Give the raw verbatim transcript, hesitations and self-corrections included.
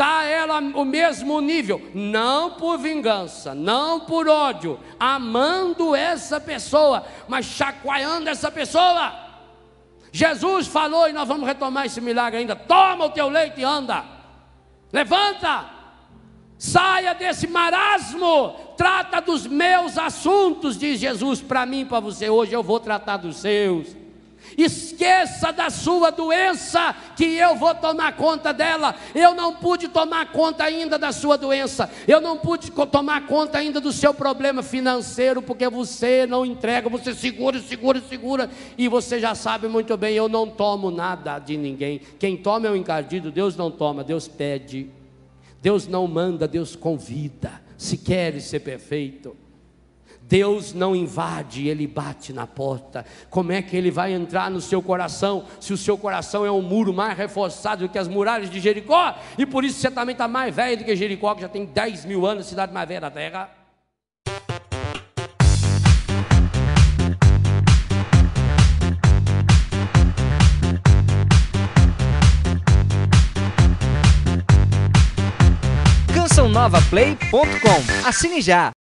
dá a ela o mesmo nível, não por vingança, não por ódio, amando essa pessoa, mas chacoalhando essa pessoa. Jesus falou, e nós vamos retomar esse milagre ainda: toma o teu leito e anda, levanta, saia desse marasmo, trata dos meus assuntos, diz Jesus para mim e para você. Hoje eu vou tratar dos seus. Esqueça da sua doença, que eu vou tomar conta dela. Eu não pude tomar conta ainda da sua doença, eu não pude tomar conta ainda do seu problema financeiro, porque você não entrega, você segura, segura, segura, e você já sabe muito bem, eu não tomo nada de ninguém. Quem toma é o encardido, Deus não toma, Deus pede. Deus não manda, Deus convida. Se queres ser perfeito, Deus não invade, Ele bate na porta. Como é que Ele vai entrar no seu coração, se o seu coração é um muro mais reforçado do que as muralhas de Jericó? E por isso você também está mais velho do que Jericó, que já tem dez mil anos, a cidade mais velha da terra. canção nova play ponto com. Assine já!